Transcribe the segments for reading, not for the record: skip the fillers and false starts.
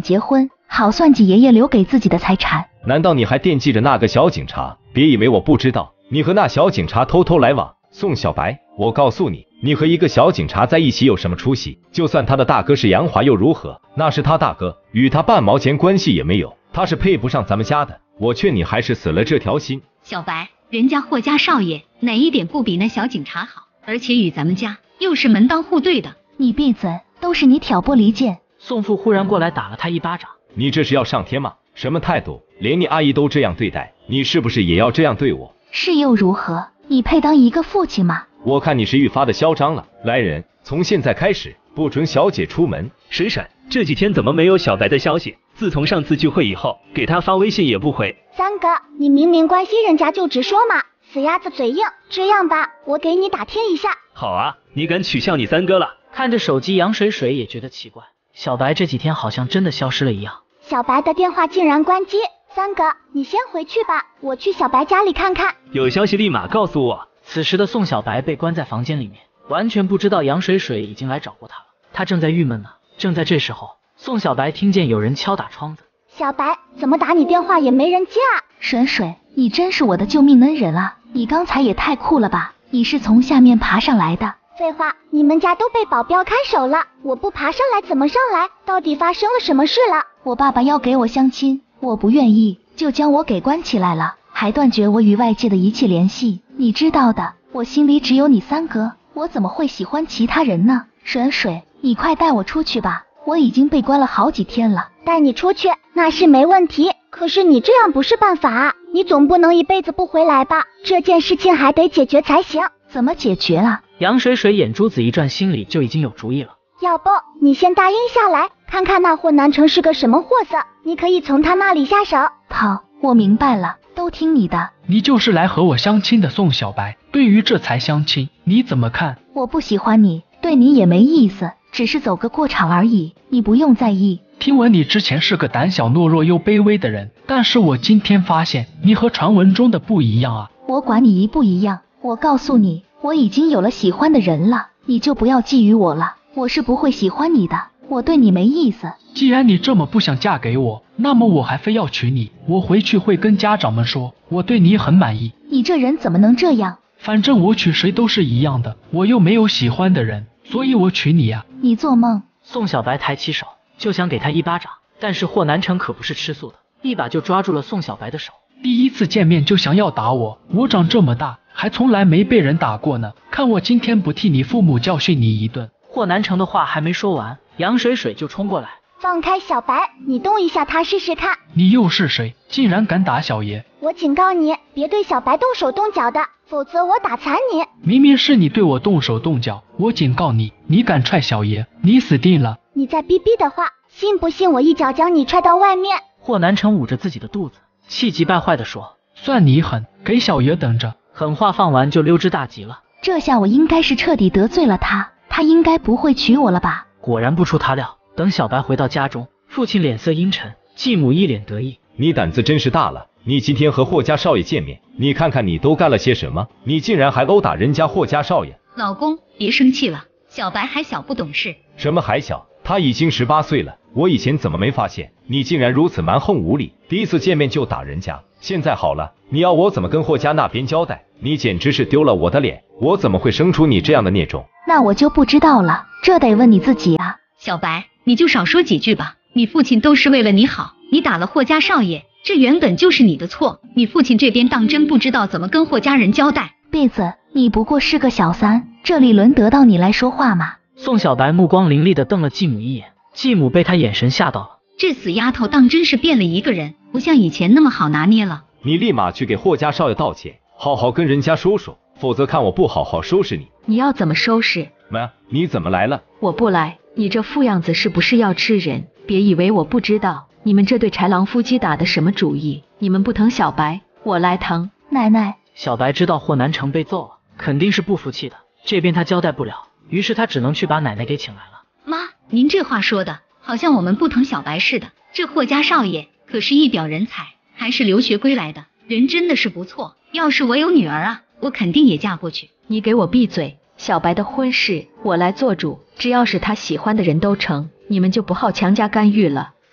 结婚，好算计爷爷留给自己的财产。 难道你还惦记着那个小警察？别以为我不知道，你和那小警察偷偷来往。宋小白，我告诉你，你和一个小警察在一起有什么出息？就算他的大哥是杨华又如何？那是他大哥，与他半毛钱关系也没有，他是配不上咱们家的。我劝你还是死了这条心。 小白，人家霍家少爷哪一点不比那小警察好？而且与咱们家又是门当户对的。 你闭嘴，都是你挑拨离间。 宋父忽然过来打了他一巴掌。 你这是要上天吗？什么态度？连你阿姨都这样对待，你是不是也要这样对我？ 是又如何？你配当一个父亲吗？ 我看你是愈发的嚣张了。来人，从现在开始不准小姐出门。 婶婶，这几天怎么没有小白的消息？自从上次聚会以后，给他发微信也不回。 三哥，你明明关心人家就直说嘛，死鸭子嘴硬。这样吧，我给你打听一下。 好啊，你敢取笑你三哥了？ 看着手机，杨水水也觉得奇怪，小白这几天好像真的消失了一样。 小白的电话竟然关机。三哥，你先回去吧，我去小白家里看看。 有消息立马告诉我。 此时的宋小白被关在房间里面，完全不知道杨水水已经来找过他了。他正在郁闷呢。正在这时候，宋小白听见有人敲打窗子。 小白，怎么打你电话也没人接啊？ 水水，你真是我的救命恩人啊！你刚才也太酷了吧？你是从下面爬上来的？ 废话，你们家都被保镖看守了，我不爬上来怎么上来？到底发生了什么事了？ 我爸爸要给我相亲，我不愿意，就将我给关起来了，还断绝我与外界的一切联系。你知道的，我心里只有你三哥，我怎么会喜欢其他人呢？水水，你快带我出去吧，我已经被关了好几天了。 带你出去那是没问题，可是你这样不是办法啊，你总不能一辈子不回来吧？这件事情还得解决才行。 怎么解决啊？ 杨水水眼珠子一转，心里就已经有主意了。 要不你先答应下来，看看那霍南城是个什么货色，你可以从他那里下手。 好，我明白了，都听你的。 你就是来和我相亲的宋小白，对于这才相亲你怎么看？ 我不喜欢你，对你也没意思，只是走个过场而已，你不用在意。 听闻你之前是个胆小懦弱又卑微的人，但是我今天发现你和传闻中的不一样啊。 我管你一不一样，我告诉你，我已经有了喜欢的人了，你就不要觊觎我了，我是不会喜欢你的，我对你没意思。 既然你这么不想嫁给我，那么我还非要娶你，我回去会跟家长们说，我对你很满意。 你这人怎么能这样？ 反正我娶谁都是一样的，我又没有喜欢的人，所以我娶你啊。 你做梦。 宋小白抬起手就想给他一巴掌，但是霍南城可不是吃素的，一把就抓住了宋小白的手。 第一次见面就想要打我，我长这么大还从来没被人打过呢，看我今天不替你父母教训你一顿。 霍南城的话还没说完，杨水水就冲过来。 放开小白，你动一下他试试看。 你又是谁，竟然敢打小爷？ 我警告你，别对小白动手动脚的，否则我打残你。 明明是你对我动手动脚，我警告你，你敢踹小爷，你死定了。 你再逼逼的话，信不信我一脚将你踹到外面？ 霍南城捂着自己的肚子，气急败坏地说， 算你狠，给小爷等着。 狠话放完就溜之大吉了。 这下我应该是彻底得罪了他，他应该不会娶我了吧？ 果然不出他料，等小白回到家中，父亲脸色阴沉，继母一脸得意。 你胆子真是大了，你今天和霍家少爷见面，你看看你都干了些什么？你竟然还殴打人家霍家少爷！ 老公，别生气了，小白还小不懂事。 什么还小？他已经18岁了，我以前怎么没发现？你竟然如此蛮横无理，第一次见面就打人家。现在好了，你要我怎么跟霍家那边交代？你简直是丢了我的脸，我怎么会生出你这样的孽种？ 那我就不知道了，这得问你自己啊。 小白，你就少说几句吧，你父亲都是为了你好，你打了霍家少爷，这原本就是你的错，你父亲这边当真不知道怎么跟霍家人交代。 婢子，你不过是个小三，这里轮得到你来说话吗？ 宋小白目光凌厉地瞪了继母一眼，继母被他眼神吓到了。 这死丫头当真是变了一个人，不像以前那么好拿捏了。 你立马去给霍家少爷道歉，好好跟人家说说，否则看我不好好收拾你。 你要怎么收拾？ 妈，你怎么来了？ 我不来，你这副样子是不是要吃人？别以为我不知道，你们这对豺狼夫妻打的什么主意？你们不疼小白，我来疼。 奶奶， 小白知道霍南城被揍了，肯定是不服气的，这边他交代不了，于是他只能去把奶奶给请来了。 妈，您这话说的好像我们不疼小白似的，这霍家少爷可是一表人才，还是留学归来的，人真的是不错，要是我有女儿啊，我肯定也嫁过去。 你给我闭嘴，小白的婚事我来做主，只要是他喜欢的人都成，你们就不好强加干预了。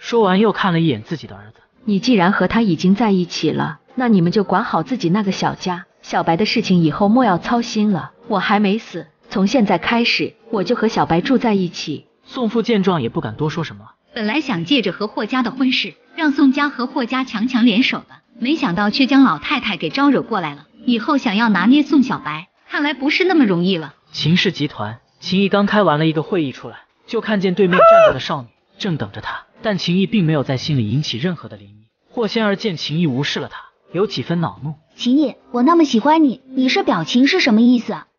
说完又看了一眼自己的儿子。 你既然和他已经在一起了，那你们就管好自己那个小家。小白的事情以后莫要操心了，我还没死，从现在开始我就和小白住在一起。 宋父见状也不敢多说什么。 本来想借着和霍家的婚事，让宋家和霍家强强联手的，没想到却将老太太给招惹过来了。以后想要拿捏宋小白，看来不是那么容易了。 秦氏集团，秦毅刚开完了一个会议出来，就看见对面站着的少女，正等着他。但秦毅并没有在心里引起任何的涟漪。霍仙儿见秦毅无视了他，有几分恼怒。 秦毅，我那么喜欢你，你是表情是什么意思啊？